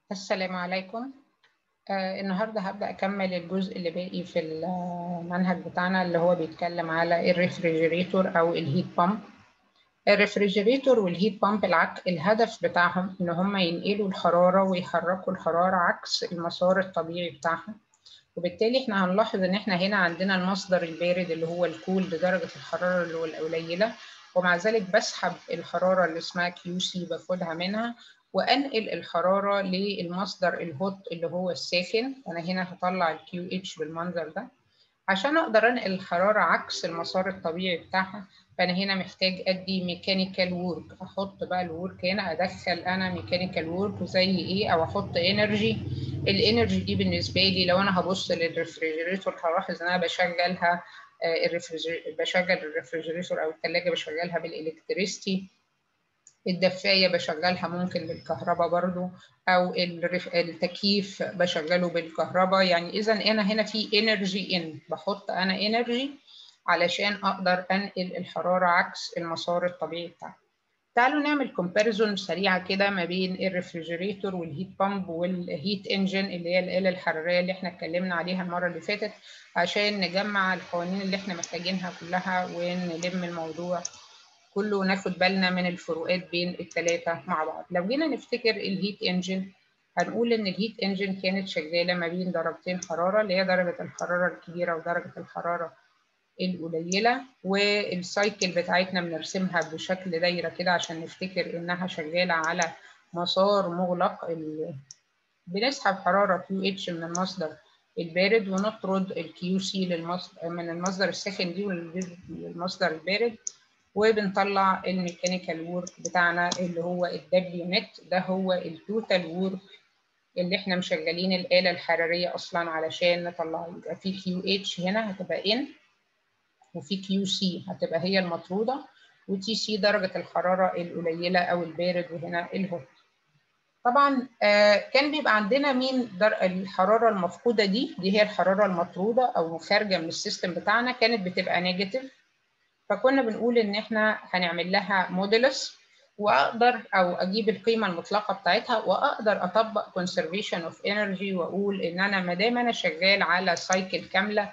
السلام عليكم. النهارده هبدأ أكمل الجزء اللي باقي في المنهج بتاعنا اللي هو بيتكلم على الريفريجريتور أو الهيت بامب. الريفريجريتور والهيت بامب الهدف بتاعهم إن هم ينقلوا الحرارة ويحركوا الحرارة عكس المسار الطبيعي بتاعهم، وبالتالي احنا هنلاحظ إن احنا هنا عندنا المصدر البارد اللي هو الكول بدرجة الحرارة اللي هو القليلة، ومع ذلك بسحب الحرارة اللي اسمها QC باخدها منها وانقل الحراره للمصدر الهوت اللي هو الساخن. انا هنا هطلع الكيو اتش بالمنظر ده عشان اقدر انقل الحراره عكس المسار الطبيعي بتاعها. فانا هنا محتاج ادي ميكانيكال وورك، احط بقى الورك هنا، ادخل انا ميكانيكال وورك زي ايه، او احط انرجي. الانرجي دي بالنسبه لي لو انا هبص للريفريجريتور هلاحظ ان انا بشغلها، بشغل الريفريجريتور او الثلاجه بشغلها بالالكتريستي، الدفاية بشغلها ممكن بالكهرباء برضو، أو التكييف بشغله بالكهرباء. يعني إذا أنا هنا في انرجي بحط أنا انرجي علشان أقدر أنقل الحرارة عكس المسار الطبيعي بتاعها. تعالوا نعمل كومباريزون سريعة كده ما بين الريفريجريتور والهيت بامب والهيت انجن اللي هي الآلة الحرارية اللي احنا اتكلمنا عليها المرة اللي فاتت، عشان نجمع القوانين اللي احنا محتاجينها كلها ونلم الموضوع كله وناخد بالنا من الفروقات بين الثلاثة مع بعض. لو جينا نفتكر الهيت انجن هنقول ان الهيت انجن كانت شغالة ما بين درجتين حرارة، اللي هي درجة الحرارة الكبيرة ودرجة الحرارة القليلة، والسايكل بتاعتنا بنرسمها بشكل دايرة كده عشان نفتكر انها شغالة على مسار مغلق. بنسحب حرارة QH من المصدر البارد ونطرد الQC من المصدر الساخن دي للمصدر البارد، وبنطلع الميكانيكال وورك بتاعنا اللي هو الدبليو نت. ده هو التوتال وورك اللي احنا مشغلين الآلة الحرارية أصلا علشان نطلعه. يبقى في QH هنا هتبقى N، وفي QC هتبقى هي المطرودة، وTC درجة الحرارة القليلة أو البارد، وهنا الهوت. طبعا كان بيبقى عندنا الحرارة المفقودة دي هي الحرارة المطرودة أو خارجة من السيستم بتاعنا، كانت بتبقى نيجاتيف. فكنا بنقول ان احنا هنعمل لها مودولس، واقدر او اجيب القيمه المطلقه بتاعتها واقدر اطبق كونسرفيشن اوف انرجي، واقول ان انا ما دام انا شغال على سايكل كامله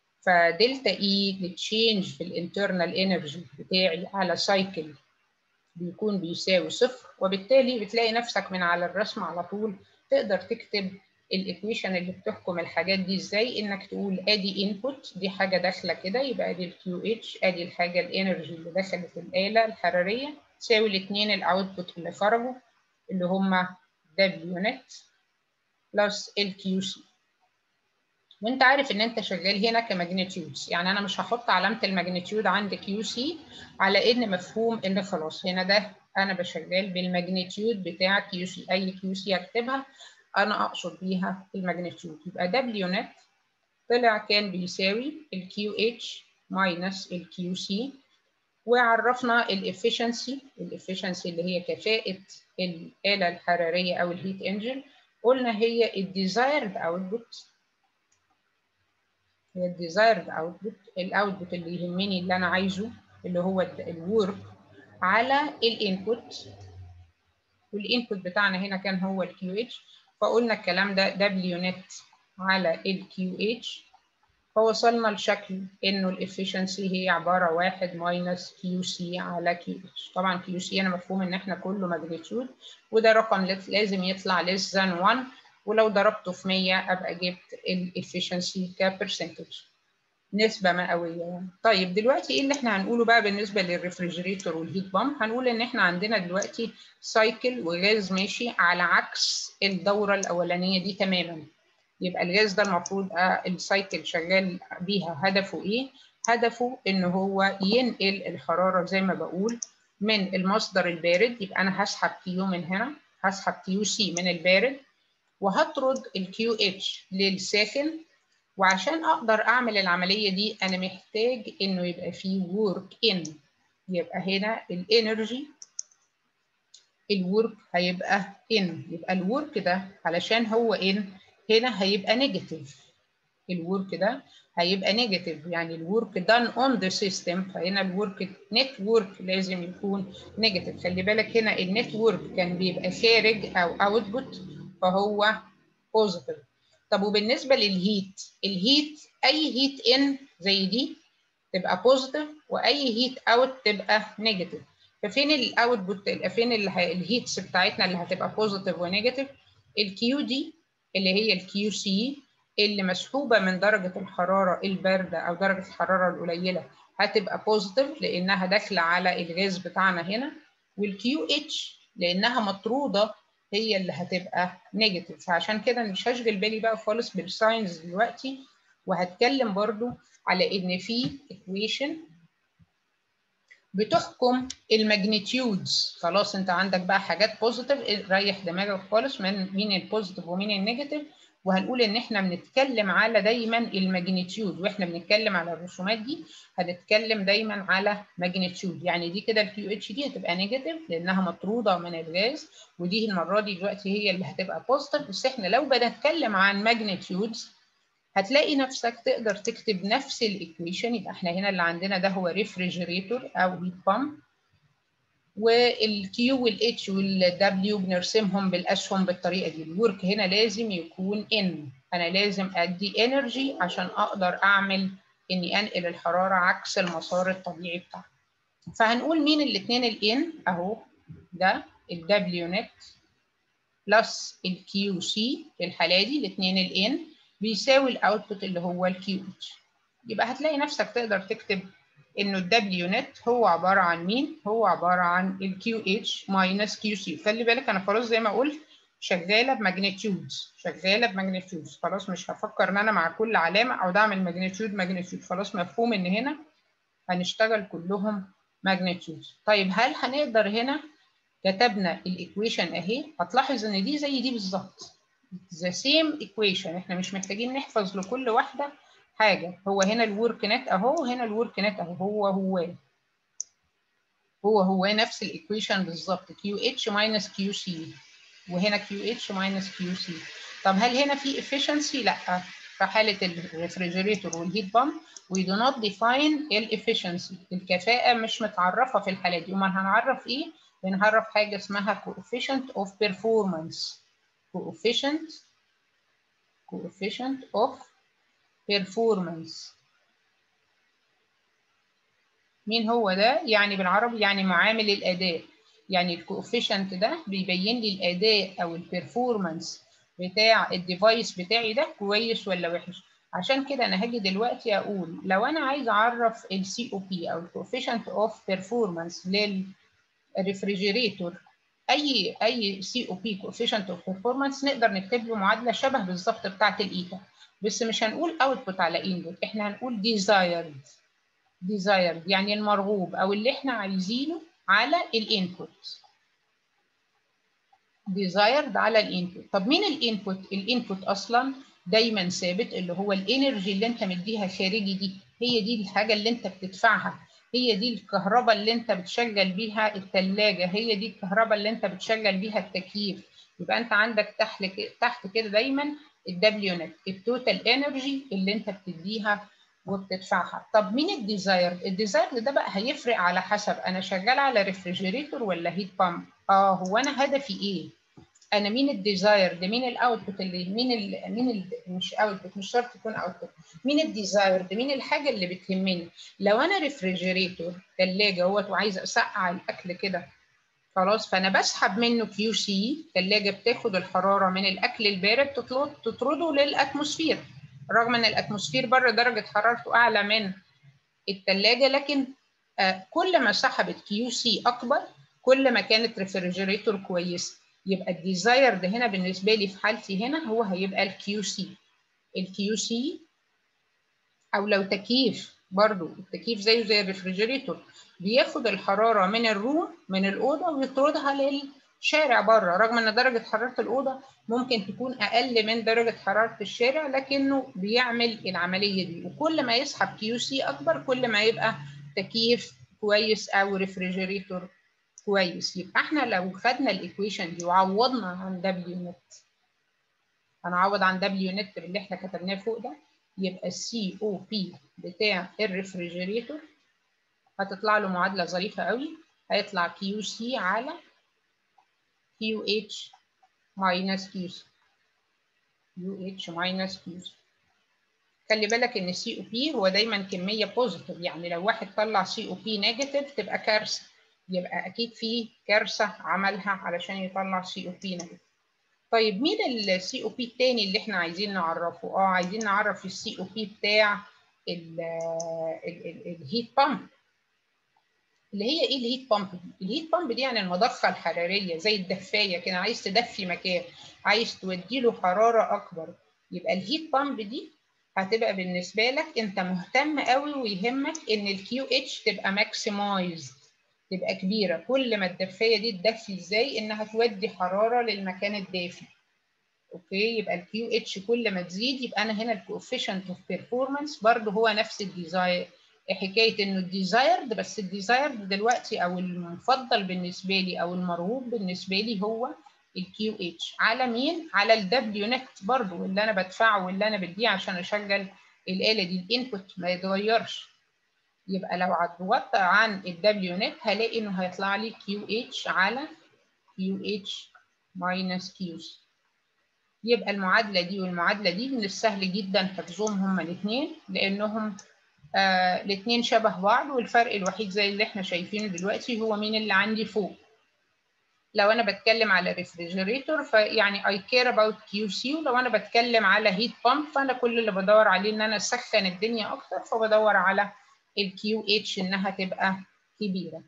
فدلتا اي التشينج في الانترنال انرجي بتاعي على سايكل بيكون بيساوي صفر، وبالتالي بتلاقي نفسك من على الرسم على طول تقدر تكتب الايكويشن اللي بتحكم الحاجات دي ازاي. انك تقول ادي انبوت، دي حاجه داخله كده، يبقى ادي الكيو اتش، ادي الحاجه الانرجي اللي دخلت الاله الحراريه تساوي الاثنين الاوتبوت اللي خرجوا اللي هم دبليو نت بلس الكيو سي. وانت عارف ان انت شغال هنا كماجنتيودز، يعني انا مش هحط علامه الماجنتيود عند كيو سي على ان مفهوم ان خلاص هنا ده انا بشغال بالماجنتيود بتاع كيو سي. اي كيو سي اكتبها انا اقصد بيها الماجنتيود. يبقى دبليو نت طلع كان بيساوي الكيو اتش ماينس الكيو سي، وعرفنا الافشنسي اللي هي كفاءه الاله الحراريه او الهيت انجن. قلنا هي الديزايرد اوتبوت، هي الديزايرد اوتبوت، الاوتبوت اللي يهمني اللي انا عايزه اللي هو الورك على الانبوت، والانبوت بتاعنا هنا كان هو الكيو اتش. فقلنا الكلام ده دبليو نت على الكيو اتش، فوصلنا لشكل انه الافشنسي هي عباره 1 ماينس كيو سي على كيو اتش. طبعا كيو سي انا مفهوم ان احنا كله ماجنتيود، وده رقم لازم يطلع less than 1، ولو ضربته في 100 ابقى جبت الافشنسي كبرسنتج، نسبة مئوية يعني. طيب دلوقتي ايه اللي احنا هنقوله بقى بالنسبة للريفريجريتور والهيت بامب؟ هنقول ان احنا عندنا دلوقتي سايكل وغاز ماشي على عكس الدورة الأولانية دي تماما. يبقى الغاز ده المفروض السايكل شغال بيها هدفه ايه؟ هدفه ان هو ينقل الحرارة زي ما بقول من المصدر البارد. يبقى انا هسحب كيو من هنا، هسحب كيو سي من البارد، وهطرد الكيو اتش للساخن. وعشان اقدر اعمل العمليه دي انا محتاج انه يبقى فيه ورك ان. يبقى هنا الانرجي الورك هيبقى ان، يبقى الورك ده علشان هو ان هنا هيبقى نيجاتيف. الورك ده هيبقى نيجاتيف، يعني الورك دان اون ذا سيستم، فهنا الورك نت ورك لازم يكون نيجاتيف. خلي بالك هنا النت ورك كان بيبقى خارج او اوتبوت، فهو بوزيتيف. طب وبالنسبه للهيت، الهيت اي هيت ان زي دي تبقى بوزيتيف، واي هيت اوت تبقى نيجاتيف. ففين الاوتبوت، فين الهيتس بتاعتنا اللي هتبقى بوزيتيف ونيجاتيف؟ الكيو دي اللي هي الكيو سي اللي مسحوبه من درجه الحراره البارده او درجه الحراره القليله هتبقى بوزيتيف لانها داخله على الغاز بتاعنا هنا، والكيو اتش لانها مطروده هي اللي هتبقى نيجاتيف. فعشان كده مش هشغل بالي بقى خالص بالساينز دلوقتي، وهتكلم برضو على ان في equation بتحكم الماجنتيودز. خلاص انت عندك بقى حاجات بوزيتيف، ريح دماغك خالص من مين البوزيتيف ومين النيجاتيف، وهنقول ان احنا بنتكلم على دايما الماجنتيود، واحنا بنتكلم على الرسومات دي هنتكلم دايما على ماجنتيود. يعني دي كده الكيو اتش دي هتبقى نيجاتيف لانها مطروده من الغاز، ودي المره دي دلوقتي هي اللي هتبقى بوزيتيف. بس احنا لو بنتكلم عن ماجنتيودز هتلاقي نفسك تقدر تكتب نفس الايكويشن. يبقى احنا هنا اللي عندنا ده هو ريفريجريتور او هيت بامب، والكيو والاتش والدبليو بنرسمهم بالاسهم بالطريقه دي. الورك هنا لازم يكون ان، انا لازم ادي انرجي عشان اقدر اعمل اني انقل الحراره عكس المسار الطبيعي بتاعها. فهنقول مين الاثنين الان اهو، ده الدبليو نت بلس الكيو سي في الحاله دي الاثنين الان بيساوي الاوتبوت اللي هو الكيو اتش. يبقى هتلاقي نفسك تقدر تكتب انه الدبليو نت هو عباره عن مين؟ هو عباره عن الكيو اتش ماينس كيو سي. خلي بالك انا خلاص زي ما قلت شغاله بماجنتيودز، شغاله بماجنتيودز، خلاص مش هفكر ان انا مع كل علامه اقعد اعمل ماجنتيود، خلاص مفهوم ان هنا هنشتغل كلهم ماجنتيودز. طيب هل هنقدر هنا كتبنا الايكويشن اهي، هتلاحظ ان دي زي دي بالظبط the same equation، احنا مش محتاجين نحفظ لكل واحده حاجه. هو هنا الورك نت اهو، وهنا الورك نت اهو، هو نفس الايكويشن بالظبط، كيو اتش ماينس كيو سي، وهنا كيو اتش ماينس كيو سي. طب هل هنا في efficiency؟ لا، في حاله الريفريجريتور والهيت بامب we do not define الefficiency، الكفاءه مش متعرفه في الحاله دي. امال هنعرف ايه؟ بنعرف حاجه اسمها coefficient of performance. coefficient of performance. مين هو ده؟ يعني بالعربي يعني معامل الاداء. يعني الكوفيشنت ده بيبين لي الاداء او البرفورمانس بتاع الديفايس بتاعي ده كويس ولا وحش. عشان كده انا هاجي دلوقتي اقول لو انا عايز اعرف السي او بي او الكوفيشنت اوف بيرفورمانس للريفريجريتور، اي سي او بي كوفيشنت اوف بيرفورمانس نقدر نكتب له معادله شبه بالظبط بتاعه الايتا، بس مش هنقول اوتبوت على انبوت، احنا هنقول desired يعني المرغوب او اللي احنا عايزينه على الانبوت. desired على الانبوت. طب مين الانبوت؟ الانبوت اصلا دايما ثابت، اللي هو الانرجي اللي انت مديها خارجي دي، هي دي الحاجه اللي انت بتدفعها، هي دي الكهرباء اللي انت بتشغل بيها الثلاجه، هي دي الكهرباء اللي انت بتشغل بيها التكييف. يبقى انت عندك تحت كده دايما الدبليو نت، التوتال انرجي اللي انت بتديها وبتدفعها. طب مين الديزايرد؟ الديزايرد ده بقى هيفرق على حسب انا شغال على ريفريجريتور ولا هيت بامب. هو انا هدفي ايه؟ انا مين الديزايرد؟ مين الاوتبوت اللي مش اوتبوت، مش شرط يكون اوتبوت، مين الديزايرد؟ مين الحاجه اللي بتهمني؟ لو انا ريفريجريتور ثلاجه اهوت وعايزه اسقع الاكل كده، خلاص فانا بسحب منه كيو سي، ثلاجه بتاخد الحراره من الاكل البارد تطرده للاتموسفير، رغم ان الاتموسفير بره درجه حرارته اعلى من الثلاجه، لكن كل ما سحبت كيو سي اكبر كل ما كانت ريفريجريتور كويسه. يبقى الديزايرد هنا بالنسبه لي في حالتي هنا هو هيبقى الكيو سي. او لو تكييف، برضو التكييف زيه زي الريفريجريتور بياخد الحراره من الروم من الاوضه ويطردها للشارع بره، رغم ان درجه حراره الاوضه ممكن تكون اقل من درجه حراره الشارع، لكنه بيعمل العمليه دي. وكل ما يسحب كيو سي اكبر كل ما يبقى تكييف كويس او ريفريجريتور كويس. يبقى احنا لو خدنا الايكويشن دي وعوضنا عن دبليو نت، هنعوض عن دبليو نت اللي احنا كتبناه فوق ده، يبقى السي او بي بتاع الريفريجريتور هتطلع له معادله ظريفه قوي، هيطلع كيو سي على كيو اتش ماينس كيوز، يو اتش ماينس كيوز. خلي بالك ان السي او بي هو دايما كميه بوزيتيف، يعني لو واحد طلع سي او بي نيجاتيف تبقى كارثه، يبقى اكيد في كارثه عملها علشان يطلع سي او بي نيجاتيف. طيب مين السي او بي التاني اللي احنا عايزين نعرفه؟ عايزين نعرف السي او بي بتاع الهيت بامب. اللي هي ايه الهيت بامب دي؟ الهيت بامب دي يعني المضخه الحراريه، زي الدفايه كده، عايز تدفي مكان، عايز تودي له حراره اكبر، يبقى الهيت بامب دي هتبقى بالنسبه لك انت مهتم قوي ويهمك ان الكيو اتش تبقى ماكسمايزد، تبقى كبيره. كل ما الدفايه دي تدفي ازاي انها تودي حراره للمكان الدافي. اوكي، يبقى الكيو اتش كل ما تزيد يبقى انا هنا الكوفيشنت اوف بيرفورمانس برضه هو نفس الديزاير. حكايه انه الديزايرد، بس الديزايرد دلوقتي او المفضل بالنسبه لي او المرغوب بالنسبه لي هو الكيو اتش. على مين؟ على الدبليو نت برضه اللي انا بدفعه واللي انا بديه عشان اشغل الاله دي، الانبوت ما يتغيرش. يبقى لو عوضت عن الدبليو نت هلاقي انه هيطلع لي كيو اتش على كيو اتش ماينس كيوز. يبقى المعادلة دي والمعادلة دي من السهل جدا حفظهم هما الاثنين، لأنهم الاثنين شبه بعض، والفرق الوحيد زي اللي احنا شايفينه دلوقتي هو مين اللي عندي فوق. لو أنا بتكلم على ريفريجريتور فيعني I care about QC، ولو أنا بتكلم على هيت بامب فأنا كل اللي بدور عليه إن أنا أسخن الدنيا أكتر، فبدور على الكيو اتش إنها تبقى كبيرة.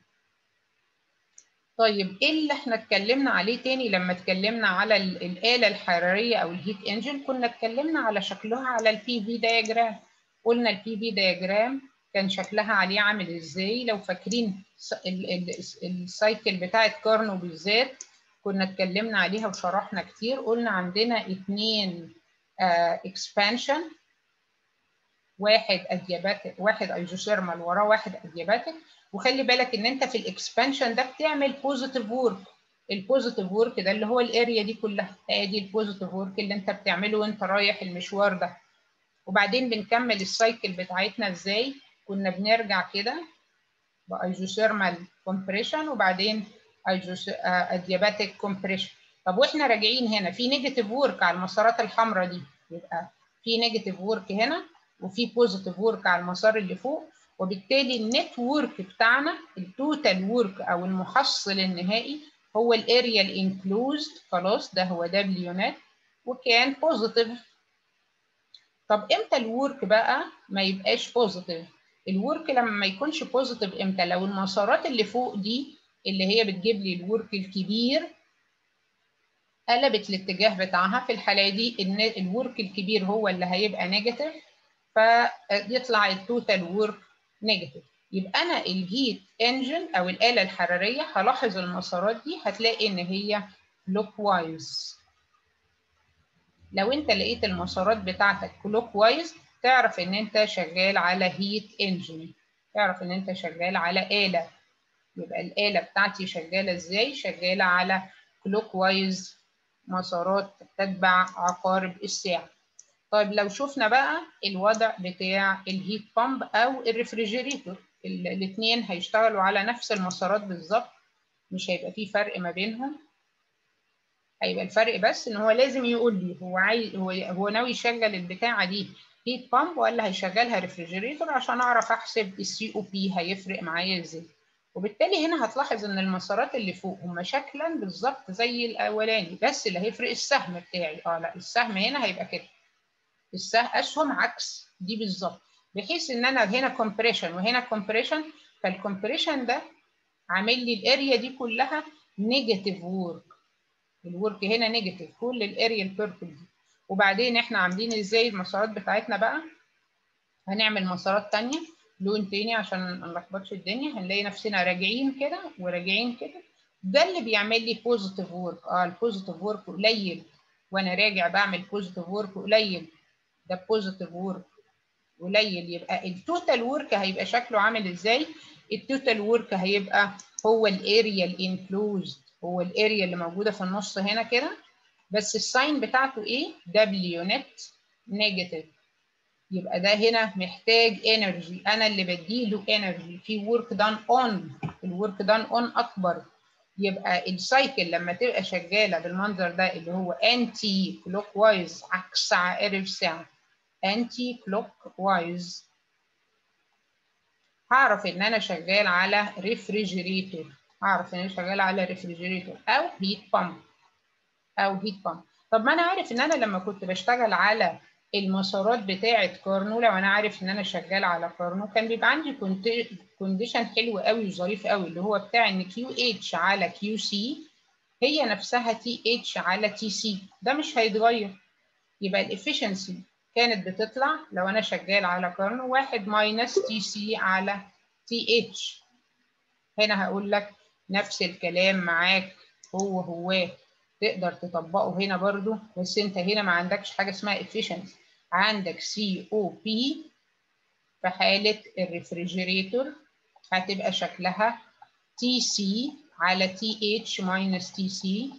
طيب ايه اللي احنا اتكلمنا عليه تاني لما اتكلمنا على الآلة الحرارية او الهيت انجن؟ كنا اتكلمنا على شكلها على البي في دايجرام. قلنا البي في دايجرام كان شكلها عليه عامل ازاي؟ لو فاكرين السايكل بتاعت كارنو بالذات كنا اتكلمنا عليها وشرحنا كتير. قلنا عندنا اتنين اكسبانشن، واحد ادياباتيك واحد ايزوثيرمال وراه واحد ادياباتيك. وخلي بالك ان انت في الاكسبانشن ده بتعمل بوزيتيف وورك. البوزيتيف وورك ده اللي هو الاريا دي كلها، ادي البوزيتيف وورك اللي انت بتعمله وانت رايح المشوار ده. وبعدين بنكمل السايكل بتاعتنا ازاي؟ كنا بنرجع كده بايزوثيرمال كومبريشن وبعدين ادياباتيك كومبريشن. طب واحنا راجعين هنا في نيجاتيف وورك على المسارات الحمراء دي، يبقى في نيجاتيف وورك هنا وفي بوزيتيف وورك على المسار اللي فوق، وبالتالي النت وورك بتاعنا التوتال وورك او المحصل النهائي هو الاريا الانكلوزد. خلاص ده هو دبليو نت وكان بوزيتيف. طب امتى الورك بقى ما يبقاش بوزيتيف؟ الورك لما ما يكونش بوزيتيف امتى؟ لو المسارات اللي فوق دي اللي هي بتجيب لي الورك الكبير قلبت الاتجاه بتاعها، في الحاله دي ان الورك الكبير هو اللي هيبقى نيجاتيف، فيطلع التوتال وورك نيجاتيف. يبقى انا الهيت انجن او الاله الحراريه هلاحظ المسارات دي هتلاقي ان هي كلوك وايز. لو انت لقيت المسارات بتاعتك كلوك وايز تعرف ان انت شغال على هيت انجن، تعرف ان انت شغال على آلة. يبقى الآلة بتاعتي شغالة ازاي؟ شغالة على كلوك وايز، مسارات تتبع عقارب الساعة. طيب لو شفنا بقى الوضع بتاع الهيت بامب او الريفريجريتور، الاثنين هيشتغلوا على نفس المسارات بالظبط، مش هيبقى فيه فرق ما بينهم. هيبقى الفرق بس ان هو لازم يقول لي هو عايز هو ناوي يشغل البتاعه دي هيت بامب ولا هيشغلها ريفريجريتور، عشان اعرف احسب السي او بي هيفرق معايا ازاي. وبالتالي هنا هتلاحظ ان المسارات اللي فوق هم شكلا بالظبط زي الاولاني، بس اللي هيفرق السهم بتاعي. لا السهم هنا هيبقى كده، السهم اسهم عكس دي بالظبط، بحيث ان انا هنا كومبريشن وهنا كومبريشن، فالكومبريشن ده عامل لي الاريا دي كلها نيجاتيف وورك. الورك هنا نيجاتيف كل الاريا البيربل دي. وبعدين احنا عاملين ازاي المسارات بتاعتنا بقى؟ هنعمل مسارات تانية لون تاني عشان ما نلخبطش الدنيا. هنلاقي نفسنا راجعين كده وراجعين كده، ده اللي بيعمل لي بوزيتيف وورك. البوزيتيف وورك قليل وانا راجع بعمل بوزيتيف وورك قليل، ده بوزيتيف وورك قليل. يبقى التوتال وورك هيبقى شكله عامل ازاي؟ التوتال وورك هيبقى هو الاريا الانكلوزد، هو الاريا اللي موجوده في النص هنا كده، بس الساين بتاعته ايه؟ دبليو نت نيجاتيف. يبقى ده هنا محتاج انرجي، انا اللي بديله انرجي، في ورك دان اون، الورك دان اون اكبر. يبقى السايكل لما تبقى شغاله بالمنظر ده اللي هو انتي كلوك وايز، عكس عقارب الساعه، انتي كلوك وايز، هعرف ان انا شغال على ريفريجريتور، هعرف ان انا شغال على ريفريجريتور او هيت بامب او هيت بامب. طب ما انا عارف ان انا لما كنت بشتغل على المسارات بتاعه كارنو، لو انا عارف ان انا شغال على كارنو كان بيبقى عندي كونديشن حلو قوي وظريف قوي، اللي هو بتاع ان كيو اتش على كيو سي هي نفسها تي اتش على تي سي، ده مش هيتغير. يبقى الافشنسي كانت بتطلع لو انا شغال على كارنو 1 ماينس تي سي على تي اتش. هنا هقول لك نفس الكلام معاك، هو تقدر تطبقه هنا برضو، بس انت هنا ما عندكش حاجه اسمها efficiency، عندك سي او بي. في حاله الريفريجريتور هتبقى شكلها تي سي على تي اتش ماينس تي سي،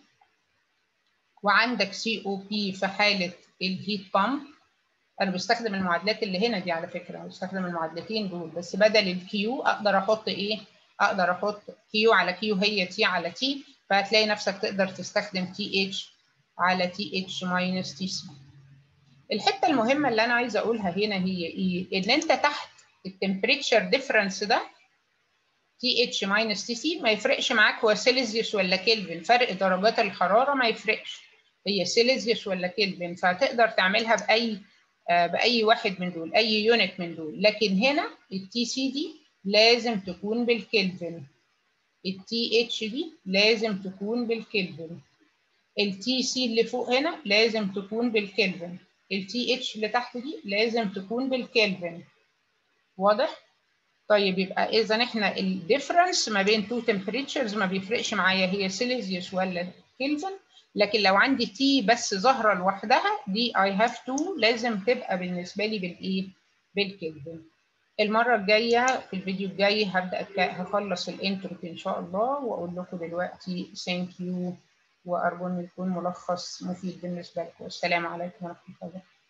وعندك سي او بي في حاله الهيت بامب. انا بستخدم المعادلات اللي هنا دي على فكره، بستخدم المعادلتين دول، بس بدل الكيو اقدر احط ايه؟ اقدر احط كيو على كيو هي تي على تي، فهتلاقي نفسك تقدر تستخدم تي اتش على تي اتش ماينس تي سي. الحته المهمه اللي انا عايزه اقولها هنا هي ايه؟ ان انت تحت التمبريتشر ديفرنس ده تي اتش ماينس تي سي ما يفرقش معاك هو سيليزيوس ولا كلفن، فرق درجات الحراره ما يفرقش، هي سيليزيوس ولا كلفن، فهتقدر تعملها باي واحد من دول، اي يونت من دول. لكن هنا التي سي دي لازم تكون بالكلفن، التي اتش دي لازم تكون بالكلفن، التي سي اللي فوق هنا لازم تكون بالكلفن، التي اتش اللي تحت دي لازم تكون بالكلفن. واضح؟ طيب يبقى اذا احنا الديفرنس ما بين تو تمبريتشرز ما بيفرقش معايا هي سيليزيوس ولا كلفن، لكن لو عندي تي بس ظاهره لوحدها دي اي هاف تو لازم تبقى بالنسبه لي بالايه؟ بالكلفن. المره الجايه في الفيديو الجاي هبدا هخلص الانترو ان شاء الله، واقول لكم دلوقتي ثانك يو، وارجو ان يكون ملخص مفيد بالنسبه لكم. السلام عليكم ورحمه الله.